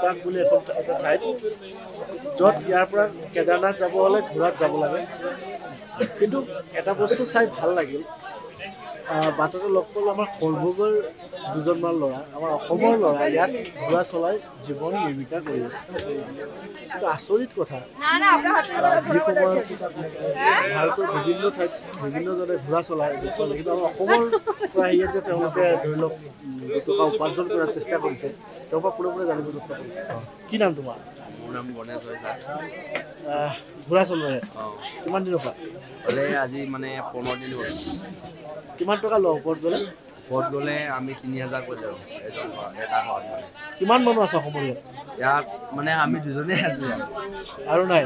লাডাখ বুলি এটা ঠাইত য'ত ইয়াৰ পৰা কেদাৰনাথ যাব হ'লে ঘোঁৰাত যাব লাগে কিন্তু এটা বস্তু চাই ভাল লাগিল বাটতে লগ পালোঁ আমাৰ সৰভোগৰ দুজনমান ল'ৰা আমাৰ অসমৰ ল'ৰা ইয়াত ঘোঁৰা চলাই জীৱন নিৰ্বিকা কৰি আছে কিন্তু আচৰিত কথা যি সময়ত ভাৰতৰ বিভিন্ন ঠাইত বিভিন্নজনে ঘোঁৰা চলাই দেখুৱালে কিন্তু আমাৰ অসমৰ পৰা ইয়াত যে তেওঁলোকে ধৰি লওক দুটকা উপাৰ্জন কৰাৰ চেষ্টা কৰিছে তেওঁৰ পৰা পুৰণি জানিব যত্ন কৰিম কি নাম তোমাৰ মোৰ নাম গণেশ হৈছে ঘোঁৰা চলোৱাহে কিমান দিনৰ পৰা আজি মানে 15 দিন হ'ল কিমান টকা লওঁ ওপৰত গ'লে আমি 3000 কৰি লওঁ এজন এটা ঘৰত কিমান মানুহ আছে অসমৰ ইয়াত মানে আমি দুজনেই আছোঁ আৰু নাই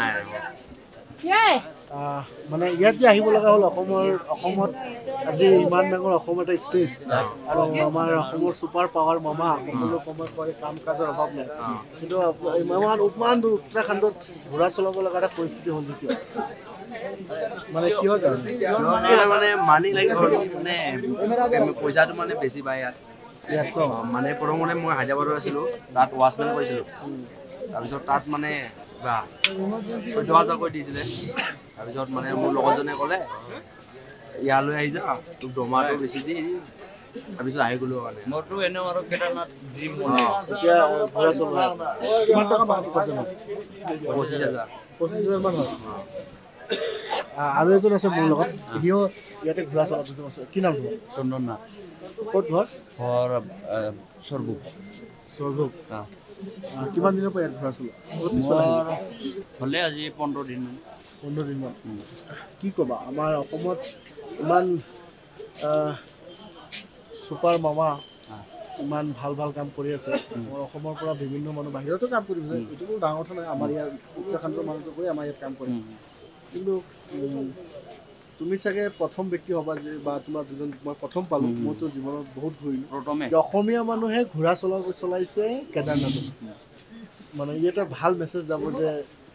মানে ইয়াত যে আহিব লগা হ'ল অসমত আজি ইমান ডাঙৰ অসম এটা ষ্টেট আৰু আমাৰ অসমৰ ছুপাৰ পাৱাৰ মামা সকলো সময়ত কৰে কাম কাজৰ অভাৱ নাই কিন্তু ইমান দূৰ উত্তৰাখণ্ডত ঘোঁৰা চলাব লগা এটা পৰিস্থিতি হ'ল যে কিয় মানে কিহৰ কাৰণে মানে মানি লাগিব মানে পইচাটো মানে বেছি পায় ইয়াত মানে প্ৰথমতে মই হায়দৰাবাদত আছিলোঁ তাত ৱাচমেন কৰিছিলোঁ তাৰপিছত তাত মানে 14,000 কৰি দিছিলে তাৰপিছত মানে মোৰ লগৰজনে ক'লে ইয়ালৈ আহি যা তোক দৰমহাটো বেছি দি তাৰপিছত আহি গ'লো মানে মোৰতো এনেও আৰু কেদাৰনাথ ড্ৰিম এতিয়া ঘোঁৰা চলোৱা কিমান টকা মাহত উপাৰ্জন হয় 25,000 মান হয় আৰু এজন আছে মোৰ লগত সিও ইয়াতে ঘোঁৰা চলা দুজন আছে কি নাম তোমাৰ চন্দন নাথ ক'ত ঘৰ সৰভোগ কিমান দিনৰ পৰা ইয়াত ঘোঁৰা চলোৱা হ'লে আজি 15 দিনমান কি ক'বা আমাৰ অসমত ইমান ছুপাৰ মামা ইমান ভাল কাম কৰি আছে আমাৰ অসমৰ পৰা বিভিন্ন মানুহ বাহিৰতো কাম কৰিছে এইটো কোনো ডাঙৰ কথা নাই আমাৰ ইয়াৰ উত্তৰাখণ্ডৰ মানুহটো গৈ আমাৰ ইয়াত কাম কৰে কিন্তু তুমি চাগে প্ৰথম ব্যক্তি হ'বা যে বা তোমাৰ দুজন মই প্ৰথম পালোঁ মইতো জীৱনত বহুত ঘূৰিলোঁ যে অসমীয়া মানুহে ঘোঁৰা চলাইছে কেদাৰনাথত মানে ই এটা ভাল মেছেজ যাব যে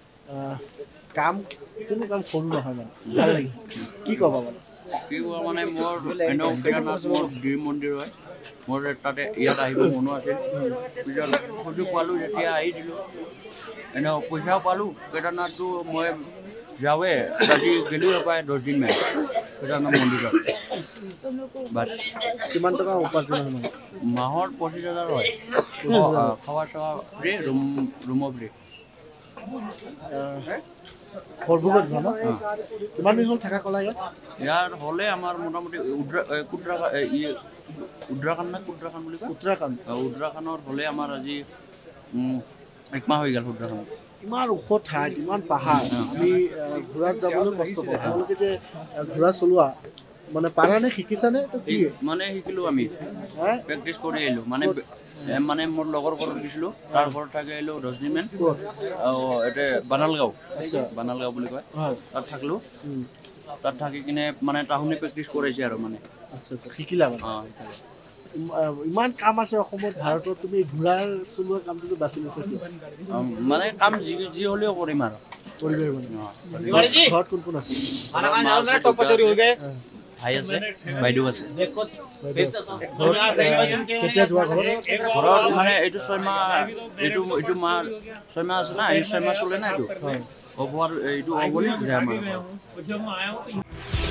কোনো কাম সৰু নহয় মানে ভাল লাগিছে কি ক'বা মানে মোৰ এনেও কেদাৰনাথ মোৰ ড্ৰিম মন্দিৰ হয় মোৰ তাতে ইয়াত আহিব মনো আছিল পিছত সুযোগ পালোঁ যেতিয়া আহি দিলোঁ এনেও পইচাও পালোঁ কেদাৰনাথটো মই যাওঁৱে আজি গেলোঁ প্ৰায় 10 দিন মান কেদাৰনাথ মন্দিৰত কিমান টকা উপাৰ্জন হয় মাহত 25,000 হয় খাৱা চোৱা ফ্ৰী ৰুমৰ ফ্ৰী সৰভোগত ঘৰ ন কিমান দিন হ'ল থাকা ক'লা ইয়াত হ'লে আমাৰ মোটামুটি উত্তৰাখণ্ড বুলি কয় উত্তৰাখণ্ডত হ'লে আমাৰ আজি 1 মাহ হৈ গ'ল উত্তৰাখণ্ড ইমান ওখ ঠাইত ইমান পাহাৰ আমি ঘোঁৰাত যাবলৈ কষ্ট পাওঁ তোমালোকে যে ঘোঁৰা চলোৱা মানে পাৰা নে শিকিছানে কি মানে শিকিলোঁ আমি প্ৰেক্টিচ কৰি আহিলোঁ মানে মোৰ লগৰ ঘৰত গৈছিলোঁ তাৰ ঘৰত থাকি আহিলোঁ 10 দিনমান এতিয়া বানালগাঁও বুলি কয় তাত থাকিলোঁ তাত থাকি কিনে মানে তাহোনে প্ৰেক্টিচ কৰাইছে আৰু মানে শিকিলা ইমান কাম আছে অসমত ভাৰতত তুমি ঘোঁৰা চলোৱা কামটো বাছি লৈছা মানে কাম যি হ'লেও কৰিম আৰু ঘৰত কোন কোন আছে ভাই আছে বাইদেউ আছে কেতিয়া যোৱা ঘৰত মানে এইটো 6 মাহ এইটো মাহ 6 মাহ আছে না এই 6 মাহ চলে না এইটো হ'ব আৰু এইটো হ'ব বুলি